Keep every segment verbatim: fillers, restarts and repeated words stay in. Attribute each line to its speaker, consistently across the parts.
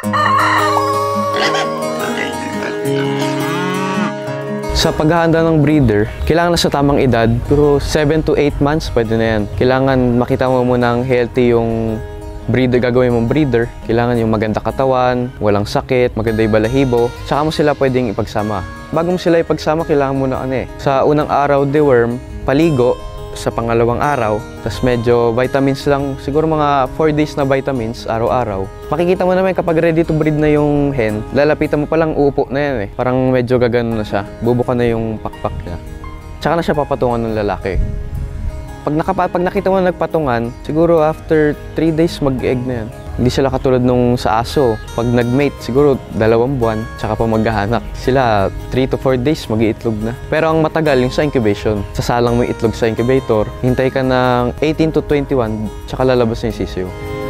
Speaker 1: Sa paghahanda ng breeder, kailangan na sa tamang edad, pero seven to eight months pwede na yan. Kailangan makita mo munang healthy yung breeder, gagawin mong breeder. Kailangan yung maganda katawan, walang sakit, maganda yung balahibo. Saka mo sila pwedeng ipagsama. Bago mo sila ipagsama, kailangan mo na ano eh. Sa unang araw, deworm, paligo. Sa pangalawang araw, tapos medyo vitamins lang, siguro mga four days na vitamins araw-araw. Makikita mo naman kapag ready to breed na yung hen, lalapitan mo palang uupo na yan eh. Parang medyo gagano na siya, bubuka na yung pakpak niya. Tsaka na siya papatungan ng lalaki. Pag, nakapa, pag nakita mo na nagpatungan, siguro after three days mag-egg na yan. Hindi sila katulad nung sa aso. Pag nag-mate, siguro dalawang buwan, tsaka pa maghahanak. Sila three to four days mag-iitlog na. Pero ang matagal yung sa incubation. Sasalang mo yung itlog sa incubator, hintay ka ng eighteen to twenty-one, tsaka lalabas na yung sisiyo.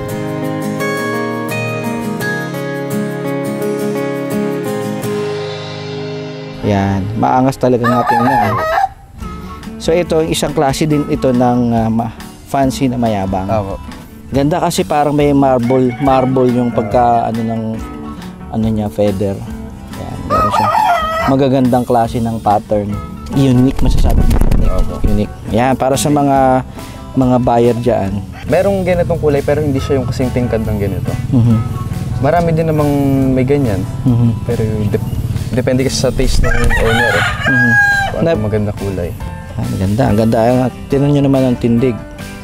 Speaker 2: Yan, maangas talaga natin na. So ito, isang klase din ito ng uh, fancy na mayabang.
Speaker 1: Opo.
Speaker 2: Ganda kasi parang may marble, marble yung pagka ano ng ano niya feather. Yan, meron siya. Magagandang klase ng pattern. Unique masasabi. Unique. Unique. Yan, para sa mga mga buyer diyan.
Speaker 1: Merong ganitong kulay pero hindi siya yung kasing tingkad ng ganito.
Speaker 2: Mhm.
Speaker 1: Marami din namang may ganyan.
Speaker 2: Mhm.
Speaker 1: Pero dep depende kasi sa taste ng owner. Eh.
Speaker 2: Mhm.
Speaker 1: Kung ano maganda kulay.
Speaker 2: Ang ganda, ang ganda. Tingnan niyo naman ang tindig.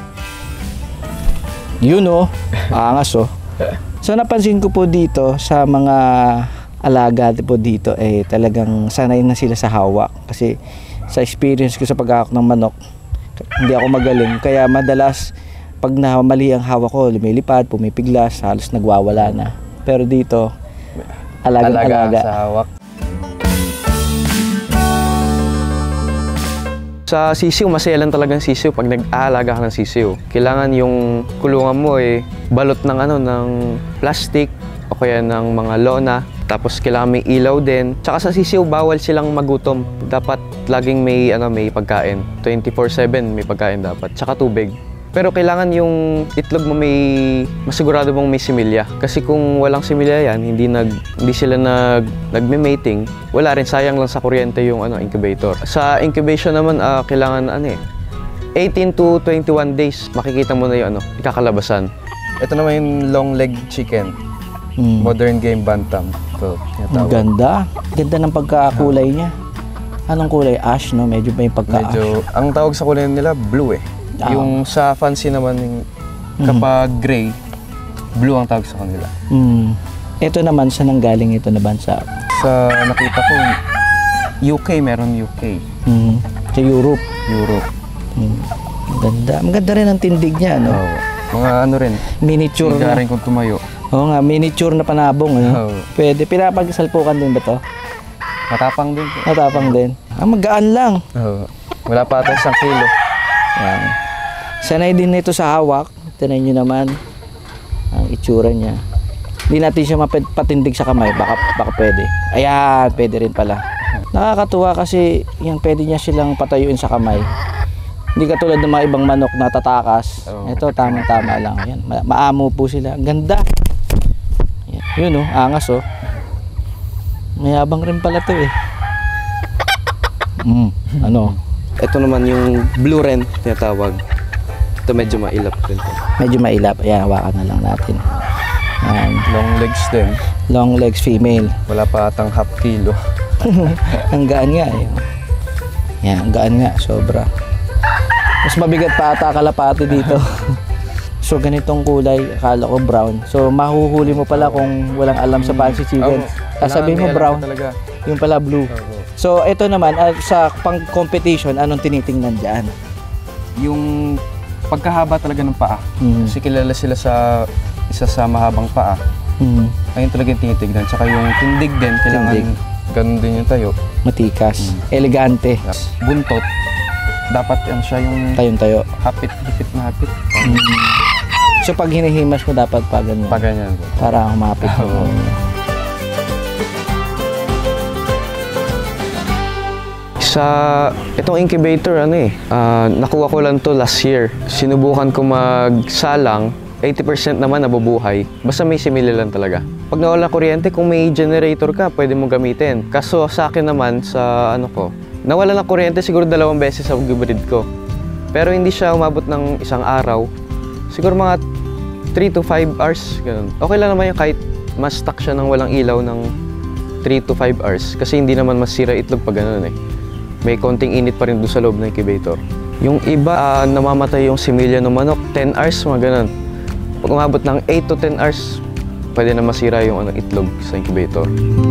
Speaker 2: Yun oh, angas oh. So napansin ko po dito sa mga alaga po dito eh talagang sanay na sila sa hawak kasi sa experience ko sa paghahawak ng manok hindi ako magaling kaya madalas pag na mali ang hawak ko lumilipad, pumipiglas, halos nagwawala na. Pero dito alagang alaga, alaga.
Speaker 1: Sa hawak. Sa sisiw, masaya lang talagang sisiw pag nag-aalaga ka ng sisiw. Kailangan yung kulungan mo eh, balot ng ano, ng plastic o kaya ng mga lona. Tapos kailangan may ilaw din. Tsaka sa sisiw, bawal silang magutom. Dapat laging may, ano, may pagkain. twenty-four seven may pagkain dapat. Tsaka tubig. Pero kailangan yung itlog mo may masigurado mong may similya. Kasi kung walang similya yan, hindi nag hindi sila nag nagme-mating, wala rin, sayang lang sa kuryente yung ano incubator. Sa incubation naman uh, kailangan ano eh eighteen to twenty-one days makikita mo na yung ano ikakalabasan. Ito naman yung long leg chicken. Hmm. Modern game bantam. Ito,
Speaker 2: ang ganda. Ganda ng pagkakulay niya. Anong kulay? Ash, no? Medyo may pagka-ash.
Speaker 1: Medyo, ang tawag sa kulay nila, blue eh. Ah. Yung sa fancy naman, yung kapag mm. gray, blue ang tawag sa kanila.
Speaker 2: Mm. Ito naman, saan nanggaling ito na bansa?
Speaker 1: Sa nakita ko, U K, meron U K.
Speaker 2: Mm. Sa Europe?
Speaker 1: Europe.
Speaker 2: Mm. Ganda. Maganda rin ang tindig niya, no?
Speaker 1: Oh, mga ano rin.
Speaker 2: Miniature na.
Speaker 1: Rin kung tumayo.
Speaker 2: Oo nga, miniature na panabong, ano? Oh. Pwede. Pinapagsalpukan din ba to?
Speaker 1: Matapang din.
Speaker 2: Matapang din. Ah, magaan lang.
Speaker 1: Oh. Wala pa ata isang kilo.
Speaker 2: Yan. Sanay din nito sa hawak. Tignan nyo naman ang itsura niya. Hindi natin siya mapatindig sa kamay. Baka, baka pwede. Ayan, pwede rin pala. Nakakatuwa kasi yan, pwede niya silang patayuin sa kamay. Hindi katulad ng mga ibang manok na tatakas. Oh. Ito, tamang-tama lang. Yan. Ma maamo po sila. Ang ganda. Yan. Yun oh, angas oh. Mayabang rin pala to eh. Mm, ano?
Speaker 1: Ito naman yung blue wren tinatawag. Ito medyo mailap din.
Speaker 2: Medyo mailap. Ayan, hawakan na lang natin. Ayan.
Speaker 1: Long legs din.
Speaker 2: Long legs female.
Speaker 1: Wala pa atang half kilo.
Speaker 2: Ang gaan nga eh. Yan, ang gaan nga. Sobra. Mas mabigat pa ata kalapati dito. So ganitong kulay, akala ko brown. So mahuhuli mo pala kung walang alam sa fancy chicken. Sasabihin mo brown, yung pala blue. So ito naman, uh, sa pang-competition, anong tinitingnan dyan?
Speaker 1: Yung pagkahaba talaga ng paa.
Speaker 2: Mm.
Speaker 1: Kasi kilala sila sa isa sa mahabang paa.
Speaker 2: Mm.
Speaker 1: Ayun talaga yung tinitignan. Tsaka yung tindig din, kailangan tindig. Ganun din yung tayo.
Speaker 2: Matikas, mm. elegante.
Speaker 1: Buntot, dapat yan siya yung
Speaker 2: tayong-tayo.
Speaker 1: Hapit, hipit na hapit.
Speaker 2: Mm. So pag hinihimas mo dapat pa ganyan?
Speaker 1: Pa ganyan.
Speaker 2: Para humapit mo. Oh.
Speaker 1: Sa itong incubator, ano eh, uh, nakuha ko lang to last year. Sinubukan ko magsalang, eighty percent naman nabubuhay. Basta may simile lang talaga. Pag nawala ng kuryente, kung may generator ka, pwede mo gamitin. Kaso sa akin naman, sa ano ko, nawala ng kuryente siguro dalawang beses sa grid ko. Pero hindi siya umabot ng isang araw. Siguro mga three to five hours, ganun. Okay lang naman yung kahit mas stuck siya ng walang ilaw ng three to five hours. Kasi hindi naman masira itlog pag ganun eh. May konting init pa rin doon sa loob ng incubator. Yung iba, uh, namamatay yung similya ng manok, ten hours, mga ganun. Pag umabot ng eight to ten hours, pwede na masira yung ano, itlog sa incubator.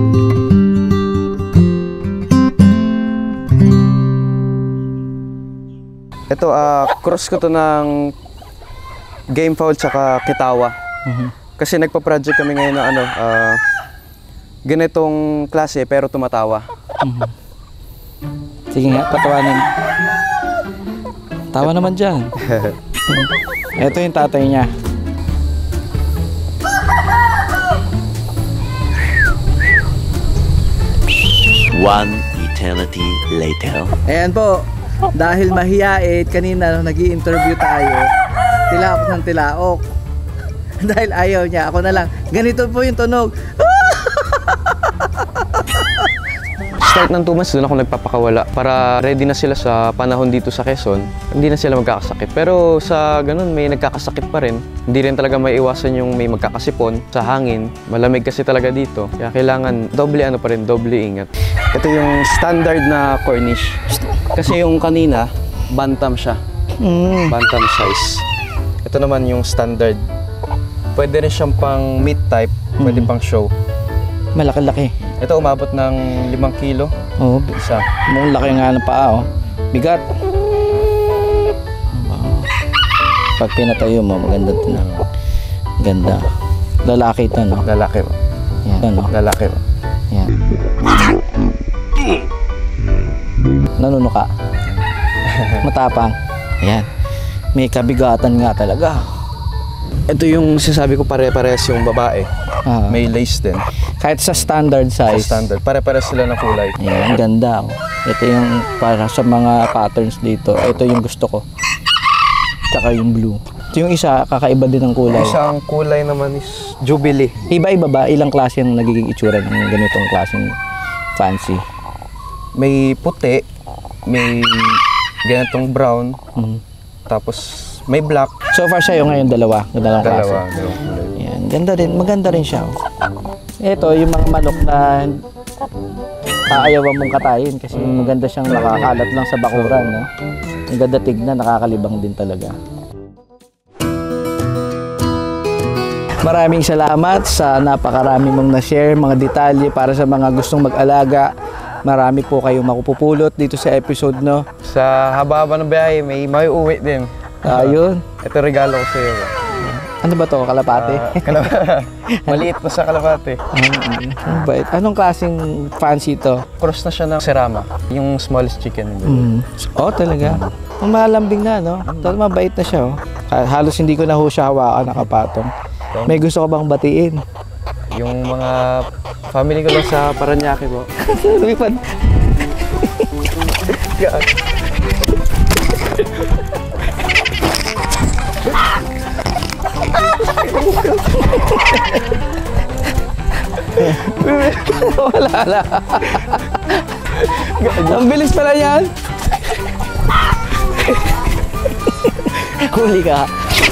Speaker 1: Ito, uh, cross ko to ng game fowl tsaka kitawa. Mm-hmm. Kasi nagpa-project kami ngayon na ano, uh, ganitong klase pero tumatawa.
Speaker 2: Mm-hmm. Sige nga, patawanan. Tawa naman dyan. Ito yung tatay niya.
Speaker 3: One eternity later.
Speaker 2: Ayan po, dahil mahiyain, kanina nung nag-i-interview tayo, tilaok ng tilaok. Dahil ayaw niya, ako na lang, ganito po yung tunog.
Speaker 1: Start ng two months, doon ako nagpapakawala para ready na sila sa panahon dito sa Quezon. Hindi na sila magkakasakit. Pero sa ganun, may nagkakasakit pa rin. Hindi rin talaga may iwasan yung may magkakasipon sa hangin. Malamig kasi talaga dito. Kaya kailangan doble ano pa rin, doble ingat. Ito yung standard na Cornish. Kasi yung kanina, bantam siya.
Speaker 2: Mm.
Speaker 1: Bantam size. Ito naman yung standard. Pwede rin siyang pang meat type, pwede
Speaker 2: Mm.
Speaker 1: pang show.
Speaker 2: Malaki-laki.
Speaker 1: Ito umabot ng limang kilo.
Speaker 2: Oo,
Speaker 1: Isa.
Speaker 2: mukhang laki nga ng paa, oh. Bigat. Pag pinatayo mo, maganda ito na. Ganda. Lalaki ito, no?
Speaker 1: Lalaki mo.
Speaker 2: Yan, ano?
Speaker 1: Lalaki mo.
Speaker 2: Yan. Nanunuka. Matapang. Ayan. May kabigatan nga talaga.
Speaker 1: Ito yung sinasabi ko pare-pares yung babae.
Speaker 2: Ah.
Speaker 1: May lace din.
Speaker 2: Kahit sa standard
Speaker 1: Sa
Speaker 2: size.
Speaker 1: standard. Pare-pares sila ng kulay.
Speaker 2: Ayan, ang ganda. Oh. Ito yung para sa mga patterns dito. Ito yung gusto ko. Tsaka yung blue. Ito yung isa, kakaiba din ng kulay.
Speaker 1: Isang kulay naman is Jubilee.
Speaker 2: Iba-iba ba? Ilang klase ang nagiging itsura ng ganitong klaseng fancy?
Speaker 1: May puti, may ganitong brown,
Speaker 2: Mhm.
Speaker 1: tapos may black.
Speaker 2: So far sa'yo ngayon dalawa. Dalawang klase.
Speaker 1: Dalawa. Dalawang kulay.
Speaker 2: Yan, ganda rin. Maganda rin siya. Oh. Ito, yung mga manok na aayawan mong katayin kasi maganda siyang nakakalat lang sa bakuran. No? Ang ganda tignan, nakakalibang din talaga. Maraming salamat sa napakarami mong na-share, mga detalye para sa mga gustong mag-alaga. Marami po kayong makupupulot dito sa episode, no?
Speaker 1: Sa haba-haba ng biyahe, may may uwi din.
Speaker 2: Ayun.
Speaker 1: Ito regalo ko sa iyo.
Speaker 2: Ano ba to? Kalapate?
Speaker 1: Ah, kalapate. Maliit pa sa kalapate.
Speaker 2: Ang bait. Anong klaseng fancy to?
Speaker 1: Cross na siya ng serama. Yung smallest chicken.
Speaker 2: Mm. Oh, talaga? Ang malambing na, no? Talagang mabait na siya, oh. Halos hindi ko na ho siya hawakan, nakapatong. May gusto ko bang batiin?
Speaker 1: Yung mga family ko lang sa Paranaque po.
Speaker 2: Lumipad. Wala na. Ang bilis pala yan. Huli ka.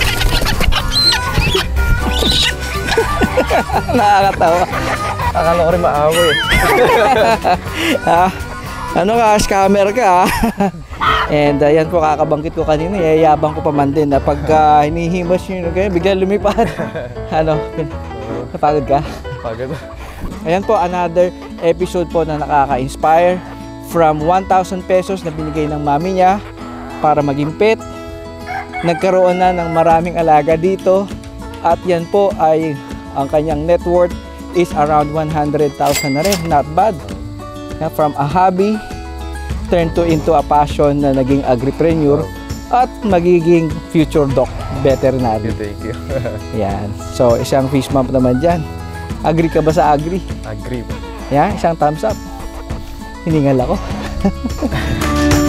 Speaker 2: Nakakatawa.
Speaker 1: Akala ko rin maawa eh.
Speaker 2: Ah, ano ka, scammer ka. And uh, yan po, kakabangkit ko kanina, yayabang ko pa man din na pagka hinihimas yun, okay, bigla lumipad. Ano, napagod ka?
Speaker 1: Pagod.
Speaker 2: Ayan po, another episode po na nakaka-inspire from one thousand pesos na binigay ng mami niya para maging pet. Nagkaroon na ng maraming alaga dito at yan po ay ang kanyang net worth is around one hundred thousand na rin. Not bad. Na from a hobby turn to into a passion na naging agripreneur at magiging future doc veterinary.
Speaker 1: Thank you.
Speaker 2: Yan. So, isang fish mom naman dyan. Agree ka ba sa agree?
Speaker 1: Agree.
Speaker 2: Yan, isang thumbs up. Hiningal ako.